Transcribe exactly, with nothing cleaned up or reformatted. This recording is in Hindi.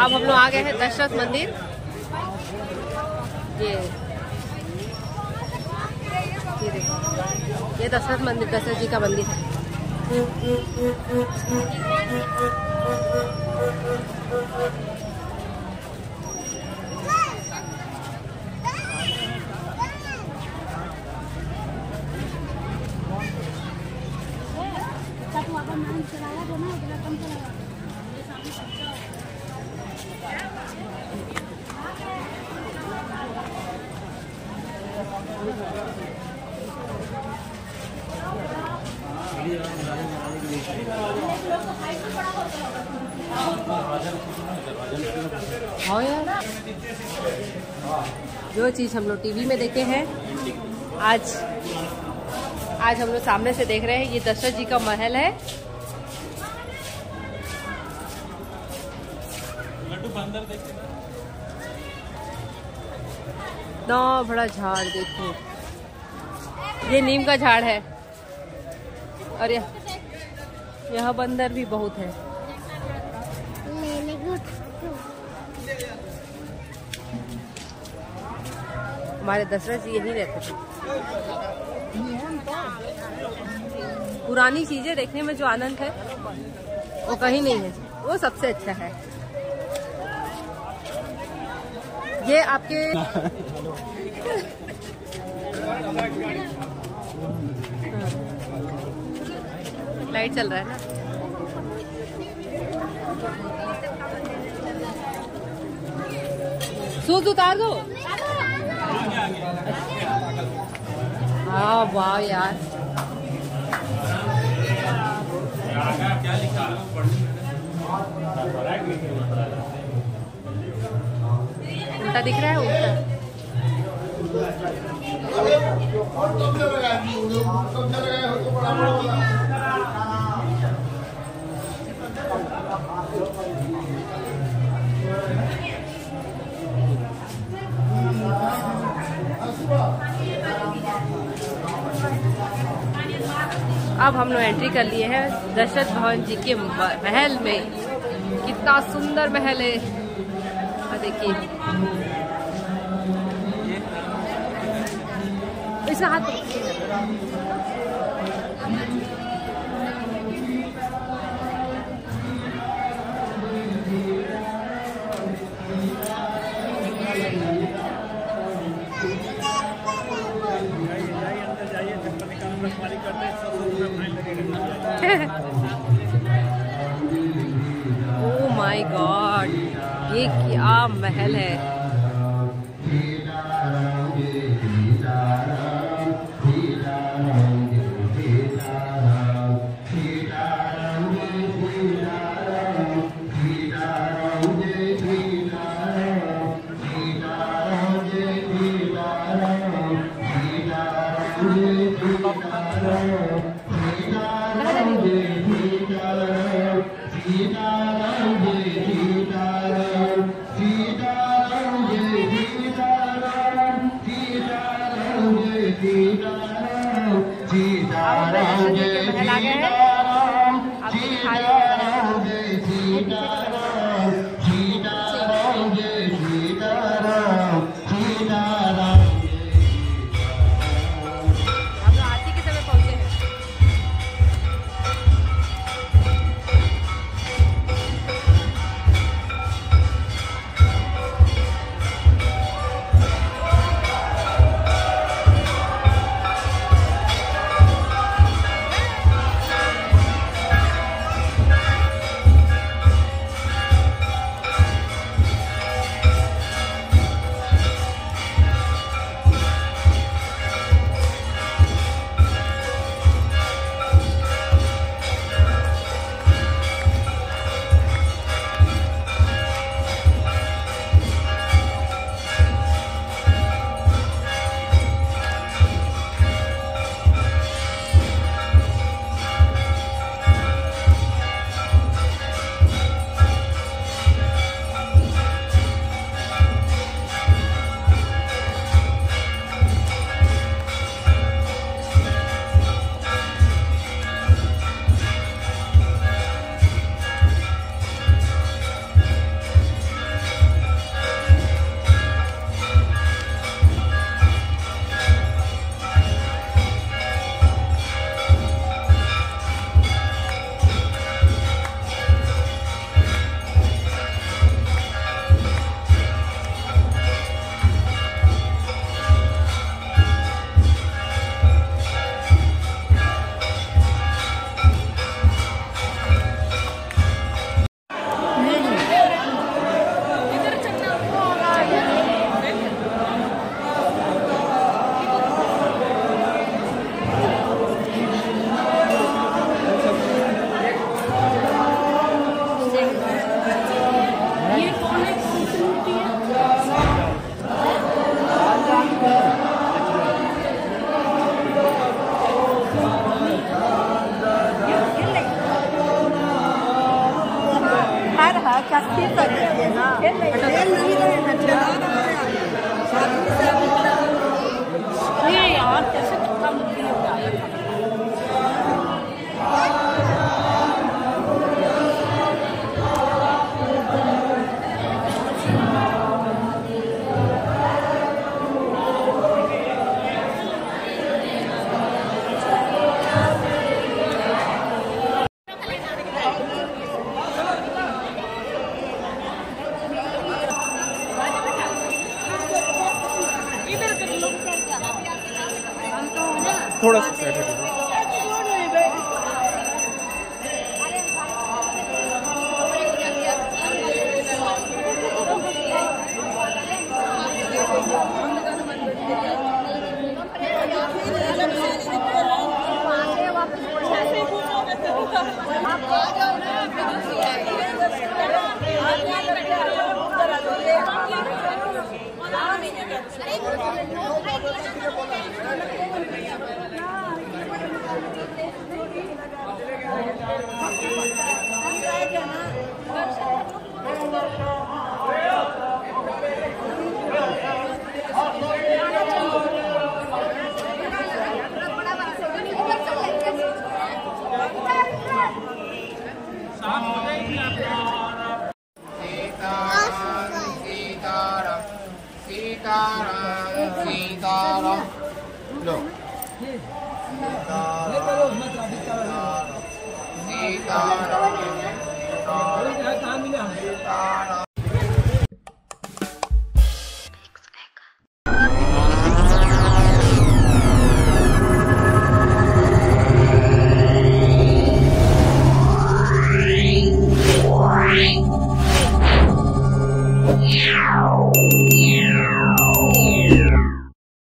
अब हम लोग आ गए हैं दशरथ मंदिर। ये ये देखो, ये दशरथ मंदिर, दशरथ जी का मंदिर है। हाँ यार, जो चीज़ हम लोग टीवी में देखे हैं आज आज हम लोग सामने से देख रहे हैं। ये दशरथ जी का महल है। इतना बड़ा झाड़ देखो, ये नीम का झाड़ है और यह यहाँ बंदर भी बहुत है। हमारे दशरथ जी यहीं रहते थे। पुरानी चीजें देखने में जो आनंद है वो कहीं नहीं है, वो सबसे अच्छा है। ये आपके लाइट चल रहा है ना। शूज उतार दो। हाँ वाह यार, क्या लिखा उल्टा दिख रहा है, उल्टा। अब हम लोग एंट्री कर लिए हैं दशरथ भवन जी के महल में। कितना सुंदर महल है, देखिए। इसे हाथ ओह माय गॉड, ये क्या महल है। महल आ गए हैं, आपको दिखाया अस्सी तक है ना, ये यार कैसे कितना मुश्किल होता है। थोड़ा सा साइड हटिए। सीताराम सीताराम लो सीताराम